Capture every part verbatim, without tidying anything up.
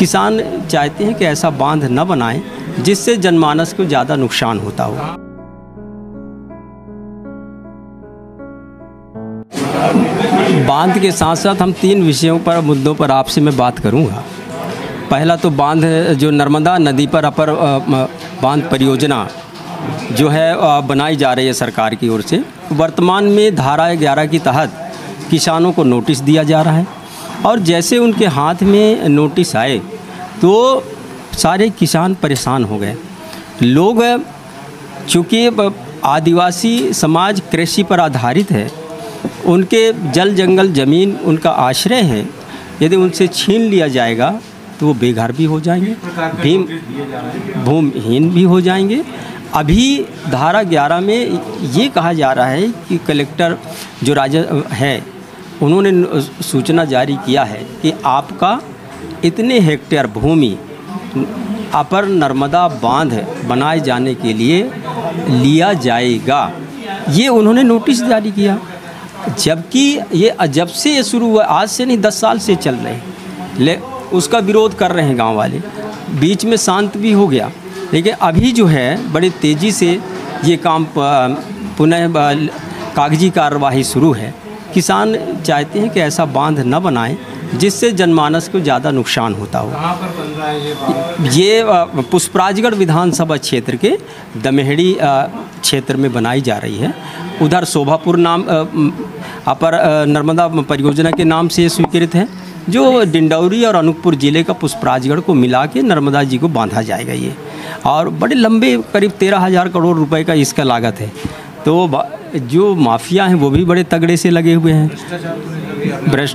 किसान चाहते हैं कि ऐसा बांध न बनाएं जिससे जनमानस को ज़्यादा नुकसान होता हो। बांध के साथ साथ हम तीन विषयों पर मुद्दों पर आपसे मैं बात करूंगा। पहला तो बांध जो नर्मदा नदी पर अपर बांध परियोजना जो है बनाई जा रही है सरकार की ओर से, वर्तमान में धारा ग्यारह के तहत किसानों को नोटिस दिया जा रहा है और जैसे उनके हाथ में नोटिस आए तो सारे किसान परेशान हो गए। लोग चूँकि आदिवासी समाज कृषि पर आधारित है, उनके जल जंगल ज़मीन उनका आश्रय है, यदि उनसे छीन लिया जाएगा तो वो बेघर भी हो जाएंगे, भीम भूमिहीन भी हो जाएंगे। अभी धारा ग्यारह में ये कहा जा रहा है कि कलेक्टर जो राजा है उन्होंने सूचना जारी किया है कि आपका इतने हेक्टेयर भूमि अपर नर्मदा बांध बनाए जाने के लिए लिया जाएगा, ये उन्होंने नोटिस जारी किया। जबकि ये जब से ये शुरू हुआ, आज से नहीं दस साल से चल रहे हैं, ले उसका विरोध कर रहे हैं गांव वाले। बीच में शांत भी हो गया, लेकिन अभी जो है बड़ी तेज़ी से ये काम पुनः कागजी कार्रवाई शुरू है। किसान चाहते हैं कि ऐसा बांध न बनाएं जिससे जनमानस को ज़्यादा नुकसान होता हो। कहाँ पर बन रहा है ये बांध? ये पुष्पराजगढ़ विधानसभा क्षेत्र के दमेहड़ी क्षेत्र में बनाई जा रही है। उधर शोभापुर नाम अपर नर्मदा परियोजना के नाम से स्वीकृत है, जो डिंडौरी और अनूपपुर ज़िले का पुष्पराजगढ़ को मिला के नर्मदा जी को बांधा जाएगा ये, और बड़े लंबे करीब तेरह हज़ार करोड़ रुपए का इसका लागत है। तो जो माफिया हैं वो भी बड़े तगड़े से लगे हुए हैं। भ्रष्ट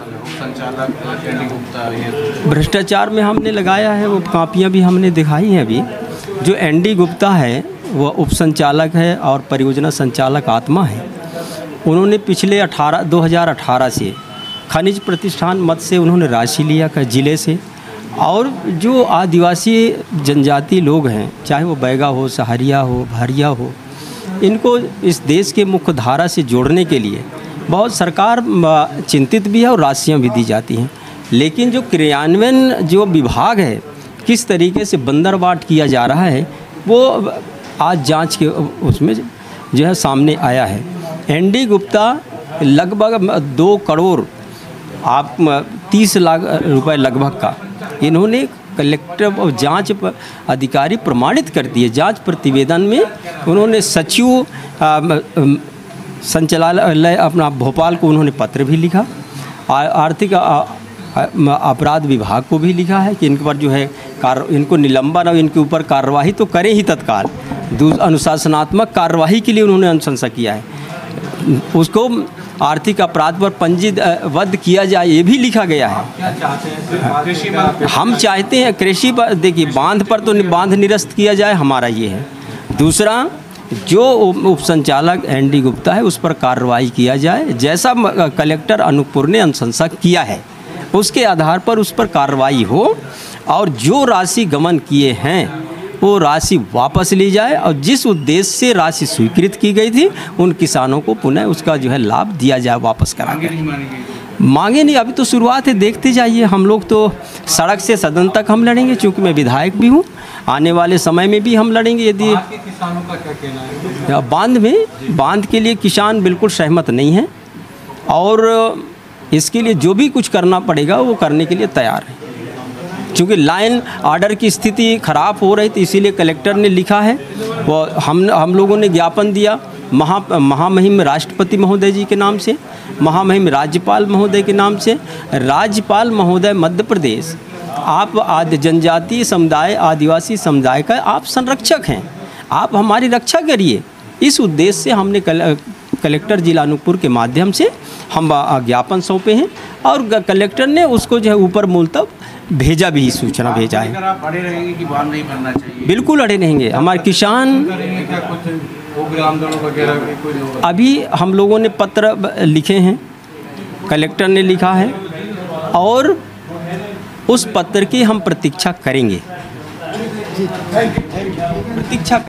भ्रष्टाचार में हमने लगाया है, वो कापियाँ भी हमने दिखाई हैं। अभी जो एन डी गुप्ता है वो उप संचालक है और परियोजना संचालक आत्मा है। उन्होंने पिछले अठारह दो हज़ार अठारह से खनिज प्रतिष्ठान मद से उन्होंने राशि लिया कर ज़िले से, और जो आदिवासी जनजाति लोग हैं, चाहे वो बैगा हो, सहारिया हो, भारिया हो, इनको इस देश के मुख्य धारा से जोड़ने के लिए बहुत सरकार चिंतित भी है और राशियाँ भी दी जाती हैं। लेकिन जो क्रियान्वयन जो विभाग है किस तरीके से बंदरबाट किया जा रहा है, वो आज जांच के उसमें जो है सामने आया है। एन डी गुप्ता लगभग दो करोड़ आप तीस लाख रुपए लगभग का इन्होंने कलेक्टर और जांच अधिकारी प्रमाणित कर दिए। जांच प्रतिवेदन में उन्होंने सचिव संचालनालय अपना भोपाल को उन्होंने पत्र भी लिखा, आर्थिक अपराध विभाग को भी लिखा है कि इन पर जो है कार इनको निलंबन और इनके ऊपर कार्रवाई तो करें ही तत्काल। अनुशासनात्मक कार्रवाई के लिए उन्होंने अनुशंसा किया है, उसको आर्थिक अपराध पर पंजीबद्ध किया जाए, ये भी लिखा गया है। हम चाहते हैं कृषि पर, देखिए बांध पर तो बांध निरस्त किया जाए, हमारा ये है। दूसरा, जो उप संचालक एन डी गुप्ता है उस पर कार्रवाई किया जाए, जैसा कलेक्टर अनूपपुर ने अनुशंसा किया है उसके आधार पर उस पर कार्रवाई हो, और जो राशि गमन किए हैं वो राशि वापस ली जाए, और जिस उद्देश्य से राशि स्वीकृत की गई थी उन किसानों को पुनः उसका जो है लाभ दिया जाए, वापस करा कर। मांगे नहीं, अभी तो शुरुआत है, देखते जाइए। हम लोग तो सड़क से सदन तक हम लड़ेंगे, चूँकि मैं विधायक भी हूँ, आने वाले समय में भी हम लड़ेंगे। यदि किसानों का क्या कहना है बांध में, बांध के लिए किसान बिल्कुल सहमत नहीं है, और इसके लिए जो भी कुछ करना पड़ेगा वो करने के लिए तैयार है। क्योंकि लाइन ऑर्डर की स्थिति ख़राब हो रही थी, इसीलिए कलेक्टर ने लिखा है, वो हम हम लोगों ने ज्ञापन दिया महा महामहिम राष्ट्रपति महोदय जी के नाम से, महामहिम राज्यपाल महोदय के नाम से। राज्यपाल महोदय मध्य प्रदेश, आप आदि जनजातीय समुदाय, आदिवासी समुदाय का आप संरक्षक हैं, आप हमारी रक्षा करिए। इस उद्देश्य से हमने कल, कलेक्टर जिला अनूपपुर के माध्यम से हम ज्ञापन सौंपे हैं, और कलेक्टर ने उसको जो है ऊपर मूल तक भेजा भी, सूचना भेजा है। आप अड़े रहेंगे कि बांध नहीं बनना चाहिए? बिल्कुल अड़े रहेंगे। हमारे किसान क्या कुछ आंदोलन वगैरह अभी हम लोगों ने पत्र लिखे हैं, कलेक्टर ने लिखा है, और उस पत्र की हम प्रतीक्षा करेंगे, प्रतीक्षा